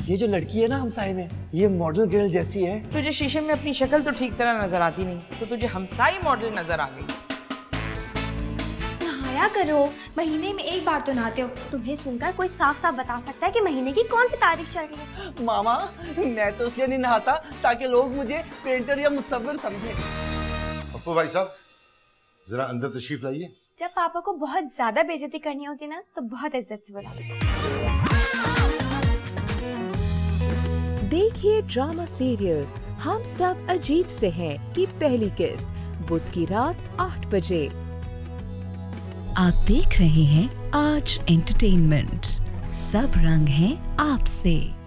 ये जो लड़की है ना हमसाए में, ये मॉडल गर्ल जैसी है। तुझे शीशे में अपनी शक्ल तो ठीक तरह नजर आती नहीं, तो तुझे हमसाई मॉडल नजर आ गई। नहाया करो, महीने में एक बार तो नहाते हो। तुम्हें सुनकर कोई साफ साफ बता सकता है कि महीने की कौन सी तारीख चल रही है? मामा, मैं तो इसलिए नहीं नहाता ताकि लोग मुझे पेंटर या मुसव्विर समझे। पप्पू भाई साहब, जरा अंदर तशरीफ लाइए। जब पापा को बहुत ज्यादा बेइज्जती करनी होती ना, तो बहुत इज्जत से बुलाते। देखिए ड्रामा सीरियल हम सब अजीब से हैं की पहली किस्त बुध की रात 8 बजे। आप देख रहे हैं आज एंटरटेनमेंट, सब रंग हैं आपसे।